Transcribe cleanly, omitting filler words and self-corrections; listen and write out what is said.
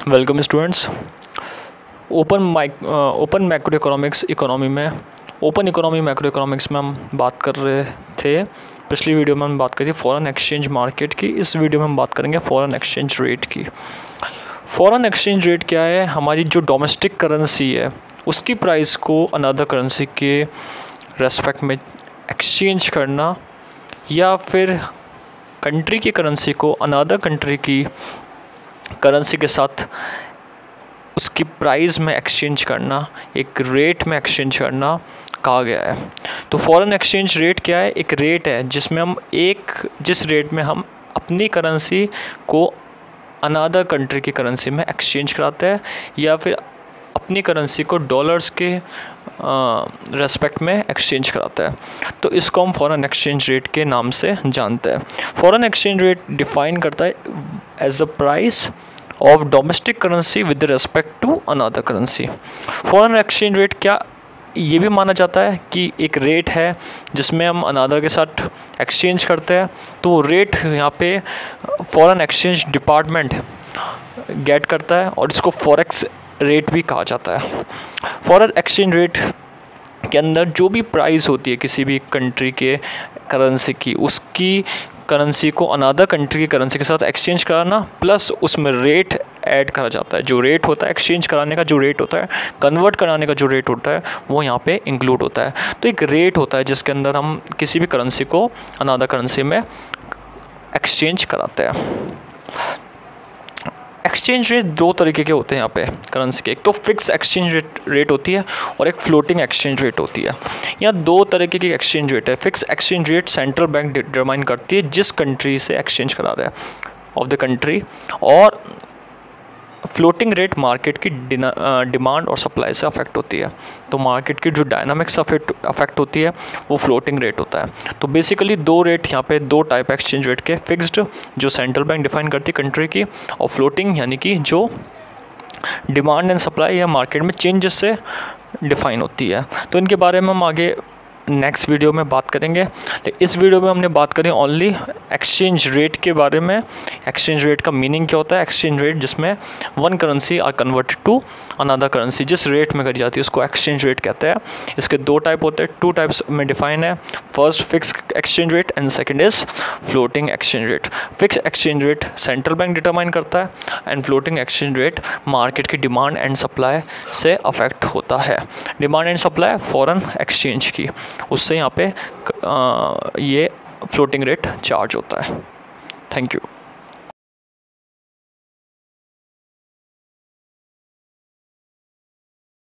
Welcome students. Open macro economics open economy macro economics में हम बात कर रहे थे। पिछली वीडियो में हम बात करी थी फॉरेन एक्सचेंज मार्केट की। इस वीडियो में हम बात करेंगे फॉरेन एक्सचेंज रेट की। फॉरेन एक्सचेंज रेट क्या है? हमारी जो डोमेस्टिक करेंसी है उसकी प्राइस को अनदर करेंसी के रेस्पेक्ट में एक्सचेंज करना, या फिर कंट्री की करेंसी को अनदर कंट्री की करेंसी के साथ उसकी प्राइस में एक्सचेंज करना, एक रेट में एक्सचेंज करना कहा गया है। तो फॉरेन एक्सचेंज रेट क्या है? एक रेट है जिसमें जिस रेट में हम अपनी करेंसी को अनदर कंट्री की करेंसी में एक्सचेंज कराते हैं, या फिर अपनी करेंसी को डॉलर्स के रेस्पेक्ट में एक्सचेंज कराता है। तो इसको हम फॉरेन एक्सचेंज रेट के नाम से जानते हैं। फॉरेन एक्सचेंज रेट डिफाइन करता है as the price of domestic currency with respect to another currency. Foreign exchange rate क्या ये भी माना जाता है कि एक रेट है जिसमें हम अनदर के साथ एक्सचेंज करते हैं। तो रेट यहाँ पे फॉरेन एक्सचेंज डिपार्टमेंट गेट करता है और इसको फॉरेक्स रेट भी कहा जाता है। फॉरेन एक्सचेंज रेट के अंदर जो भी प्राइस होती है किसी भी कंट्री के करेंसी की, उसकी करेंसी को अनदर कंट्री की करेंसी के साथ एक्सचेंज कराना, प्लस उसमें रेट ऐड करा जाता है। जो रेट होता है एक्सचेंज कराने का, जो रेट होता है कन्वर्ट कराने का, जो रेट होता है वो यहाँ पे इंक्लूड होता है। तो एक रेट होता है जिसके अंदर हम किसी भी करेंसी को अनदर करेंसी में एक्सचेंज कराते हैं। एक्सचेंज रेट दो तरीके के होते हैं यहाँ पे करेंसी के। एक तो फिक्स एक्सचेंज रेट होती है और एक फ्लोटिंग एक्सचेंज रेट होती है। यहाँ दो तरीके की एक्सचेंज रेट है। Fix exchange rate central bank determine करती है जिस कंट्री से एक्सचेंज करा रहा है ऑफ द कंट्री, और फ्लोटिंग रेट मार्केट की डिमांड और सप्लाई से अफेक्ट होती है। तो मार्केट की जो डायनामिक्स अफेक्ट होती है वो फ्लोटिंग रेट होता है। तो बेसिकली दो रेट यहाँ पे, दो टाइप एक्सचेंज रेट के, फिक्स्ड जो सेंट्रल बैंक डिफाइन करती है कंट्री की, और फ्लोटिंग यानी कि जो डिमांड एंड सप्लाई या मार्केट में चेंजेस से डिफाइन होती है। तो इनके बारे में हम आगे नेक्स्ट वीडियो में बात करेंगे। इस वीडियो में हमने बात करी ओनली एक्सचेंज रेट के बारे में। एक्सचेंज रेट का मीनिंग क्या होता है? एक्सचेंज रेट जिसमें one currency are converted to another currency, जिस रेट में करी जाती है उसको एक्सचेंज रेट कहते हैं। इसके दो टाइप होते हैं, टू टाइप्स में डिफाइन है। First fix exchange rate and second is floating exchange rate. Fix exchange rate central bank determine करता है and floating exchange rate market की डिमांड एंड सप्लाई से अफेक्ट होता है। Demand and supply foreign exchange की, उससे यहाँ पे ये फ्लोटिंग रेट चार्ज होता है। Thank you.